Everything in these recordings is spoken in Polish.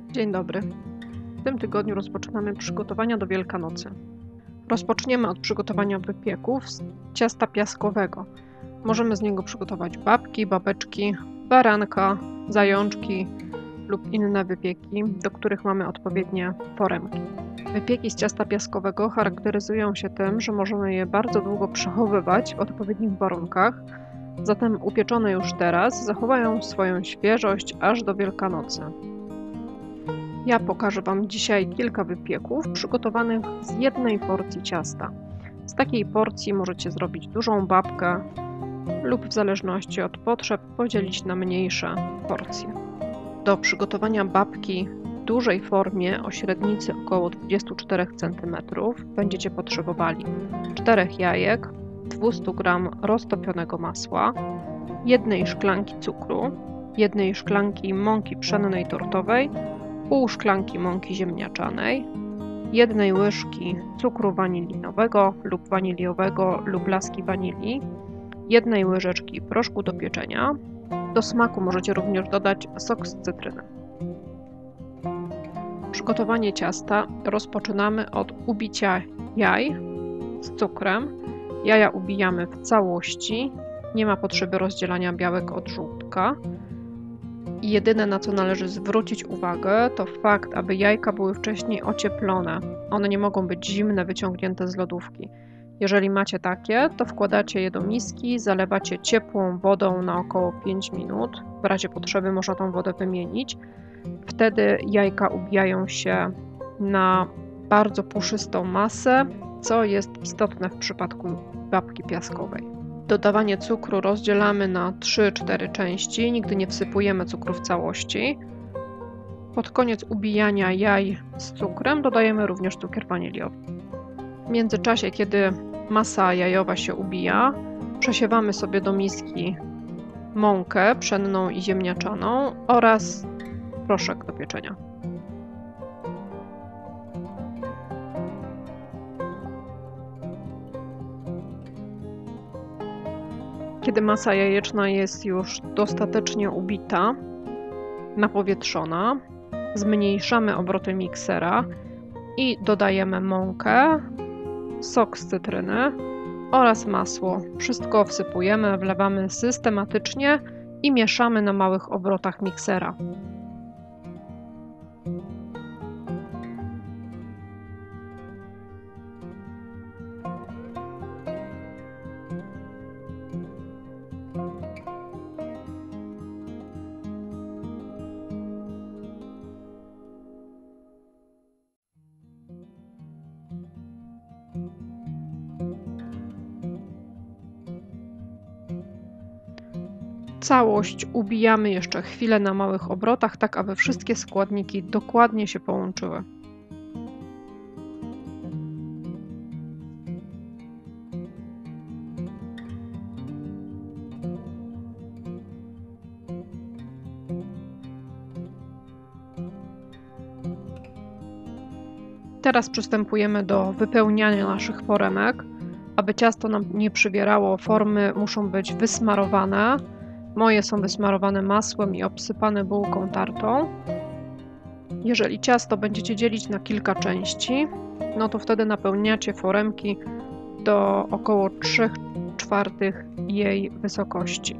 Dzień dobry. W tym tygodniu rozpoczynamy przygotowania do Wielkanocy. Rozpoczniemy od przygotowania wypieków z ciasta piaskowego. Możemy z niego przygotować babki, babeczki, baranka, zajączki lub inne wypieki, do których mamy odpowiednie foremki. Wypieki z ciasta piaskowego charakteryzują się tym, że możemy je bardzo długo przechowywać w odpowiednich warunkach, zatem upieczone już teraz zachowają swoją świeżość aż do Wielkanocy. Ja pokażę Wam dzisiaj kilka wypieków przygotowanych z jednej porcji ciasta. Z takiej porcji możecie zrobić dużą babkę lub w zależności od potrzeb podzielić na mniejsze porcje. Do przygotowania babki w dużej formie o średnicy około 24 cm będziecie potrzebowali 4 jajek, 200 g roztopionego masła, 1 szklanki cukru, 1 szklanki mąki pszennej tortowej, pół szklanki mąki ziemniaczanej, 1 łyżki cukru wanilinowego lub waniliowego lub laski wanilii, 1 łyżeczki proszku do pieczenia. Do smaku możecie również dodać sok z cytryny. Przygotowanie ciasta rozpoczynamy od ubicia jaj z cukrem. Jaja ubijamy w całości, nie ma potrzeby rozdzielania białek od żółtka. I jedyne, na co należy zwrócić uwagę, to fakt, aby jajka były wcześniej ocieplone. One nie mogą być zimne, wyciągnięte z lodówki. Jeżeli macie takie, to wkładacie je do miski, zalewacie ciepłą wodą na około 5 minut. W razie potrzeby można tą wodę wymienić. Wtedy jajka ubijają się na bardzo puszystą masę, co jest istotne w przypadku babki piaskowej. Dodawanie cukru rozdzielamy na 3-4 części, nigdy nie wsypujemy cukru w całości. Pod koniec ubijania jaj z cukrem dodajemy również cukier waniliowy. W międzyczasie, kiedy masa jajowa się ubija, przesiewamy sobie do miski mąkę pszenną i ziemniaczaną oraz proszek do pieczenia. Kiedy masa jajeczna jest już dostatecznie ubita, napowietrzona, zmniejszamy obroty miksera i dodajemy mąkę, sok z cytryny oraz masło. Wszystko wsypujemy, wlewamy systematycznie i mieszamy na małych obrotach miksera. Całość ubijamy jeszcze chwilę na małych obrotach, tak aby wszystkie składniki dokładnie się połączyły. Teraz przystępujemy do wypełniania naszych foremek. Aby ciasto nam nie przybierało, formy muszą być wysmarowane. Moje są wysmarowane masłem i obsypane bułką tartą. Jeżeli ciasto będziecie dzielić na kilka części, no to wtedy napełniacie foremki do około 3/4 jej wysokości.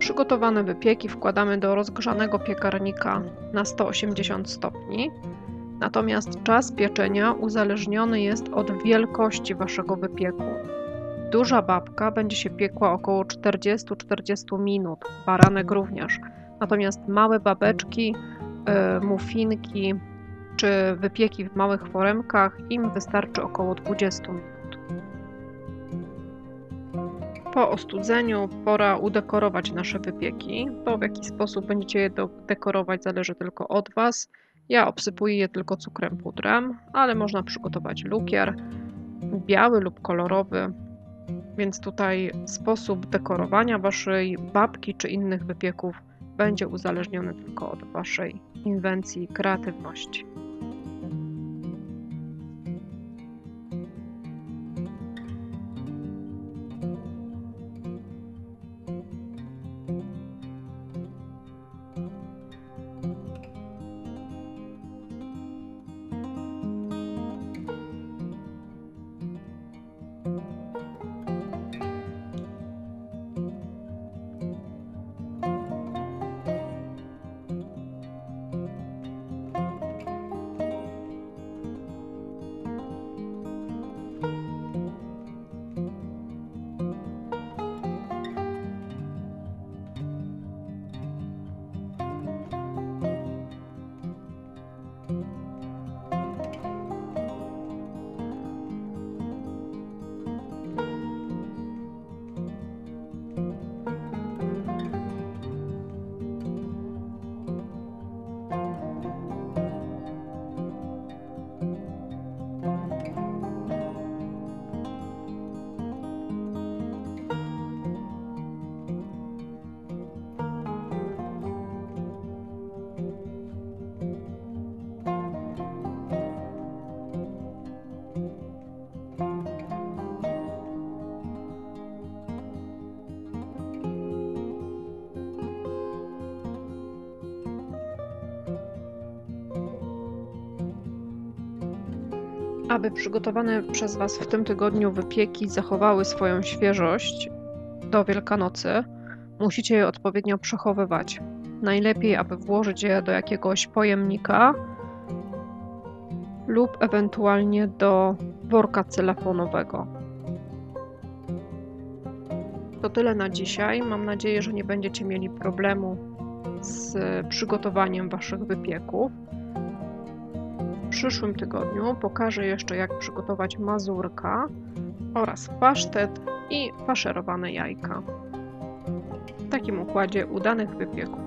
Przygotowane wypieki wkładamy do rozgrzanego piekarnika na 180 stopni. Natomiast czas pieczenia uzależniony jest od wielkości waszego wypieku. Duża babka będzie się piekła około 40-40 minut, baranek również. Natomiast małe babeczki, muffinki czy wypieki w małych foremkach im wystarczy około 20 minut. Po ostudzeniu pora udekorować nasze wypieki. To, w jaki sposób będziecie je dekorować, zależy tylko od was. Ja obsypuję je tylko cukrem pudrem, ale można przygotować lukier, biały lub kolorowy. Więc tutaj sposób dekorowania waszej babki czy innych wypieków będzie uzależniony tylko od waszej inwencji i kreatywności. Aby przygotowane przez was w tym tygodniu wypieki zachowały swoją świeżość do Wielkanocy, musicie je odpowiednio przechowywać. Najlepiej, aby włożyć je do jakiegoś pojemnika lub ewentualnie do worka cylefonowego. To tyle na dzisiaj. Mam nadzieję, że nie będziecie mieli problemu z przygotowaniem waszych wypieków. W przyszłym tygodniu pokażę jeszcze, jak przygotować mazurka oraz pasztet i faszerowane jajka. W takim układzie udanych wypieków.